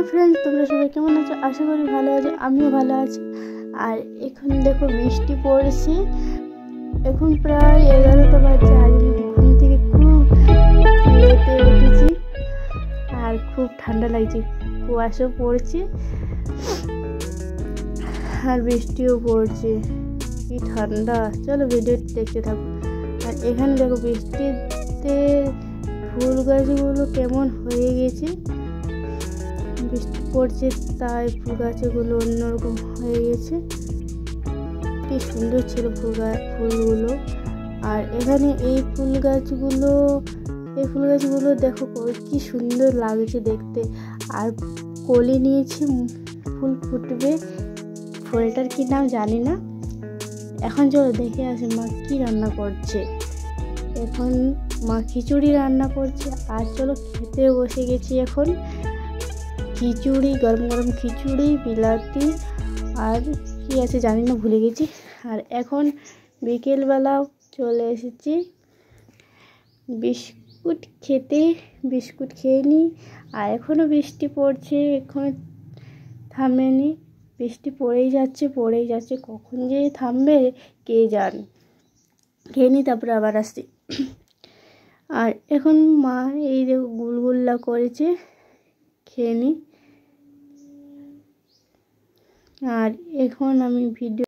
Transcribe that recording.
Friends, তোমরা সবাই কেমন আছো? আশা করি ভালো আছো, আমিও ভালো আছি। আর এখন দেখো বৃষ্টি পড়ছে, এখন প্রায় 11টা বাজে। আজ আমি ঘুম থেকে খুব লেটে উঠেছি আর খুব ঠান্ডা লাগছে, কুয়াশাও পড়ছে আর বৃষ্টিও পড়ছে। কি ঠান্ডা! চলো ভিডিও দেখতে থাকো। আর এখানে দেখো বৃষ্টিতে ফুল গাছগুলো কেমন হয়ে গেছে, বৃষ্টি পড়ছে তাই ফুল গাছগুলো অন্যরকম হয়ে গেছে। কি সুন্দর ছিল ফুলগুলো। আর এখানে এই ফুল গাছগুলো দেখো কি সুন্দর লাগছে দেখতে। আর কলি নিয়েছি, ফুল ফুটবে, ফুলটার কি নাম জানি না। এখন চলো দেখে আসি মা কি রান্না করছে। এখন মা খিচুড়ি রান্না করছে। আর চলো খেতে বসে গেছি। এখন খিচুড়ি, গরম গরম খিচুড়ি, বিলাতি আর কি আছে জানি না, ভুলে গেছি। আর এখন বিকেলবেলাও চলে এসেছি বিস্কুট খেতে, বিস্কুট খেয়ে নিই। আর এখনও বৃষ্টি পড়ছে, এখনো থামেনি, বৃষ্টি পড়েই যাচ্ছে, কখন যে থামবে কে জান। খেয়ে নিই, তারপরে আবার আসছি। আর এখন মা এই দেখো গুলগুল্লা করেছে, খেয়ে নিই। আর এখন আমি ভিডিও